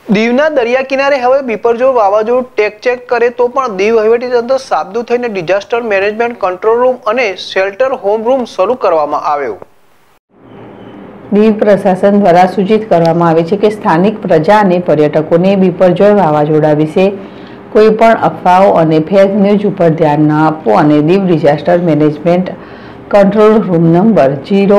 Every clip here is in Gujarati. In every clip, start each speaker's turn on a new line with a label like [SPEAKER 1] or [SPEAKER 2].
[SPEAKER 1] દીવના દરિયા કિનારે હવે બિપરજોય વાવાઝોડું ટેક કરે તો પણ દીવ વહીવટીતંત્ર સાબદું થઈને ડિઝાસ્ટર મેનેજમેન્ટ કંટ્રોલ રૂમ અને શેલ્ટર હોમ રૂમ શરૂ કરવામાં આવ્યો।
[SPEAKER 2] દીવ પ્રશાસન દ્વારા સૂચિત કરવામાં આવે છે કે સ્થાનિક પ્રજા અને પર્યટકોને બિપરજોય વાવાઝોડા વિશે કોઈ પણ અફવાઓ અને ફેક ન્યૂઝ ઉપર ધ્યાન ન આપવું અને Diu disaster management control room number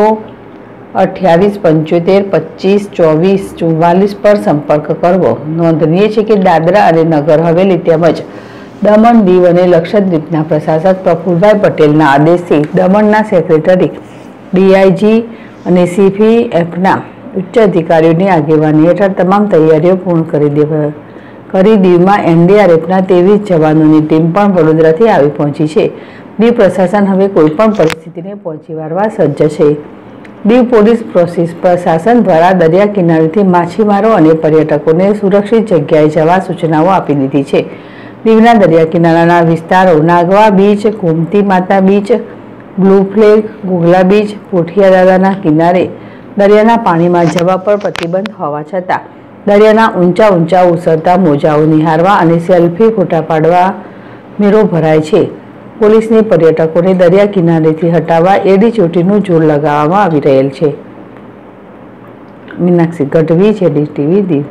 [SPEAKER 2] 02875252444 પર સંપર્ક કરવો। નોંધનીય છે કે દાદરા અને નગર હવેલી તેમજ દમણ દીવ અને લક્ષદ્વીપના પ્રશાસક પ્રફુલભાઈ પટેલના આદેશથી દમણના સેક્રેટરી ડીઆઈજી અને સીપીએફના ઉચ્ચ અધિકારીઓની આગેવાની હેઠળ તમામ તૈયારીઓ પૂર્ણ કરી દીવમાં એનડીઆરએફના 23 જવાનોની ટીમ પણ વડોદરાથી આવી પહોંચી છે। દીવ પ્રશાસન હવે કોઈપણ પરિસ્થિતિને પહોંચી વળવા સજ્જ છે। દીવ પોલીસ પ્રશાસન દ્વારા દરિયા કિનારેથી માછીમારો અને પર્યટકોને સુરક્ષિત જગ્યાએ જવા સૂચનાઓ આપી દીધી છે। દીવના દરિયા કિનારાના વિસ્તારો Nagoa beach, Gomti Mata beach, blue flag, Ghoghla beach, પોઠિયા દાદાના કિનારે દરિયાના પાણીમાં જવા પર પ્રતિબંધ હોવા છતાં દરિયાના ઊંચા ઉછળતા મોજાઓ નિહાળવા અને સેલ્ફી ફોટા પાડવા મેળો ભરાય છે। પોલીસને પર્યટકોને દરિયા કિનારેથી હટાવવા એડી ચોટીનું જોર લગાવવામાં આવી રહેલ છે। મીનાક્ષી ગઢવી, જેડીટીવી દીવ।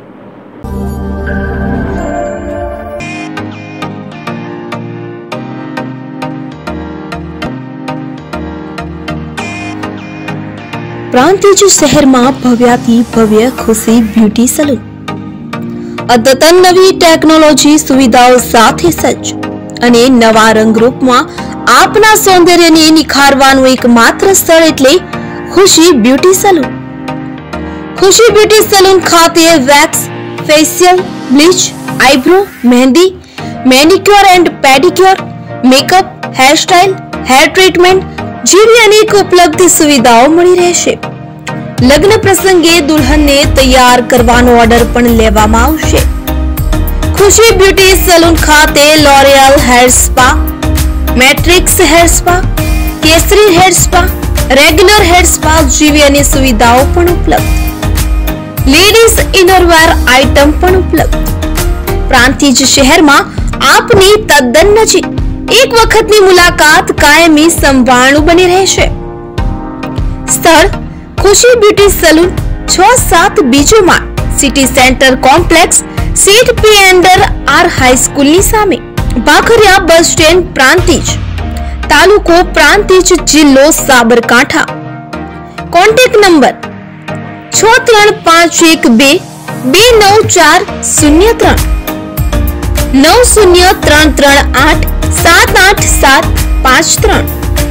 [SPEAKER 3] પ્રાંતિજ શહેરમાં ભવ્યાથી ભવ્ય ખુશી બ્યુટી સલૂન અદ્યતન નવી ટેકનોલોજી સુવિધાઓ સાથે સજ્જ અને નવા રંગરૂપમાં આપના સૌંદર્યને નિખારવાનું એકમાત્ર સ્થળ એટલે Khushi beauty salon. Khushi beauty salon ખાતે wax, facial, bleach, eyebrow, mehndi, manicure and pedicure, makeup, hairstyle, hair treatment જેવી અનેક ઉપલબ્ધ સુવિધાઓ મળી રહેશે। લગ્ન પ્રસંગે દુલ્હનને તૈયાર કરવાનો ઓર્ડર પણ લેવામાં આવશે। ખુશી બ્યુટી સલૂન ખાતે L'Oreal hair spa, Matrix hair spa, Kesari hair spa, regular hair spa જેવી અનેક સુવિધાઓ પણ ઉપલબ્ધ। લેડીઝ ઇનરવેર આઇટમ પણ ઉપલબ્ધ। પ્રાંતિજ શહેરમાં આપની તદ્દન નજીક એક વખતની મુલાકાત કાયમી સંભાળનું બની રહેશે। સ્થળ ખુશી બ્યુટી સલૂન 6-7 બીજો માળ, સિટી સેન્ટર કોમ્પ્લેક્સ, સીટ પી અંડર આર હાઈસ્કૂલની સામે, ભાખરિયા બસ સ્ટેન્ડ, પ્રાંતિજ, તાલુકો પ્રાંતિજ, જિલ્લો સાબરકાંઠા। Contact number 6351229403 9033387873